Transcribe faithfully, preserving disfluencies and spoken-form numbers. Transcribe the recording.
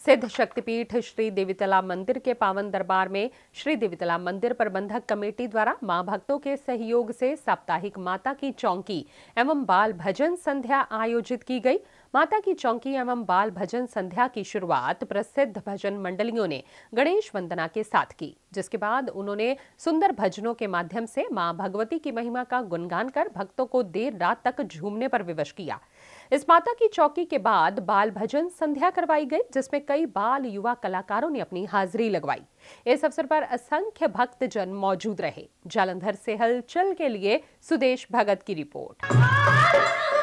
सिद्ध शक्तिपीठ श्री देवीतला मंदिर के पावन दरबार में श्री देवीतला मंदिर प्रबंधक कमेटी द्वारा मां भक्तों के सहयोग से साप्ताहिक माता की चौकी एवं बाल भजन संध्या आयोजित की गई। माता की चौकी एवं बाल भजन संध्या की शुरुआत प्रसिद्ध भजन मंडलियों ने गणेश वंदना के साथ की, जिसके बाद उन्होंने सुंदर भजनों के माध्यम से मां भगवती की महिमा का गुणगान कर भक्तों को देर रात तक झूमने पर विवश किया। इस माता की चौकी के बाद बाल भजन संध्या करवाई गई, जिसमें कई बाल युवा कलाकारों ने अपनी हाजिरी लगवाई। इस अवसर पर असंख्य भक्तजन मौजूद रहे। जालंधर से हलचल के लिए सुदेश भगत की रिपोर्ट।